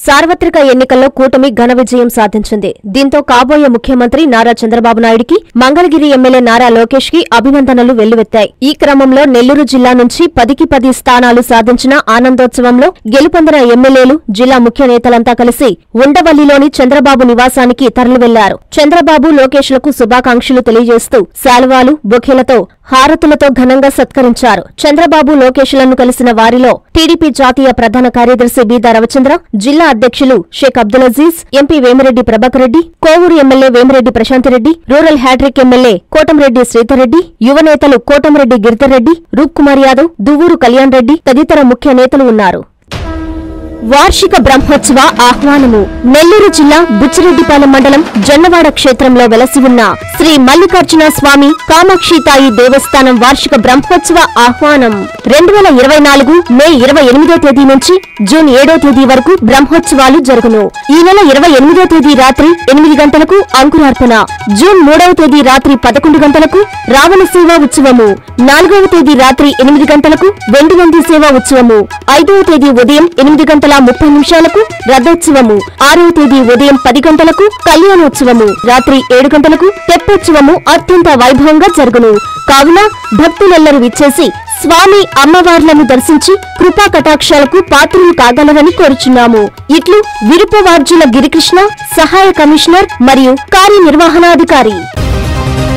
సార్వత్రిక ఎన్నికల్లో కూటమి ఘన విజయం సాధించింది. దీంతో కాబోయే ముఖ్యమంత్రి నారా చంద్రబాబు నాయుడికి మంగళగిరి ఎమ్మెల్యే నారా లోకేష్ కి అభినందనలు వెల్లువెత్తాయి. ఈ క్రమంలో నెల్లూరు జిల్లా నుంచి 10కి 10 స్థానాలు సాధించిన ఆనందోత్సవంలో గెలుపొందిన ఎమ్మెల్యేలు, జిల్లా ముఖ్య నేతలంతా కలిసి ఉండవల్లిలోని చంద్రబాబు నివాసానికి తరలివెళ్లారు. చంద్రబాబు, లోకేష్లకు శుభాకాంక్షలు తెలియజేస్తూ శాలువాలు, బొకేలతో, హారతులతో ఘనంగా సత్కరించారు. చంద్రబాబు, లోకేష్లను కలిసిన వారిలో టీడీపీ జాతీయ ప్రధాన కార్యదర్శి బీదా రవిచంద్ర, జిల్లా అధ్యక్షులు Sheikh Abdul Aziz, MP Vemireddy Prabhakar Reddy, Kovur MLA Vemireddy Prashanti Reddy, rural hat trick MLA Kotamreddy Sridhar Reddy, యువ నేతలు కోటంరెడ్డి గిరిధర్రెడ్డి, రూప్ కుమార్ యాదవ్, దువ్వూరు కళ్యాణ్ రెడ్డి తదితర ముఖ్య నేతలు ఉన్నారు. వార్షిక బ్రహ్మోత్సవ ఆహ్వానము. నెల్లూరు జిల్లా బుచ్చిరెడ్డిపాలెం మండలం జొన్నవాడ క్షేత్రంలో వెలసి ఉన్న శ్రీ మల్లికార్జున స్వామి కామాక్షితాయి దేవస్థానం వార్షిక బ్రహ్మోత్సవ ఆహ్వానం 2024 మే 28వ తేదీ నుంచి జూన్ 7వ తేదీ వరకు బ్రహ్మోత్సవాలు జరుగును. ఈ నెల 28వ తేదీ రాత్రి 8 గంటలకు అంకురార్పణ, జూన్ 3వ తేదీ రాత్రి 11 గంటలకు రావణ సేవా ఉత్సవము, 4వ తేదీ రాత్రి 8 గంటలకు వెండివంది సేవా ఉత్సవము, 5వ తేదీ ఉదయం 8:30 రథోత్సవము, 6వ తేదీ ఉదయం 10 గంటలకు కళ్యాణోత్సవము, రాత్రి 7 గంటలకు తెప్పోత్సవము అత్యంత వైభవంగా జరుగును. కావున భక్తులెల్లరూ విచ్చేసి స్వామి అమ్మవార్లను దర్శించి కృపా కటాక్షాలకు పాత్రులు కాగలరని కోరుచున్నాము. ఇట్లు విరుపవార్జుల గిరికృష్ణ, సహాయ కమిషనర్ మరియు కార్యనిర్వహణాధికారి.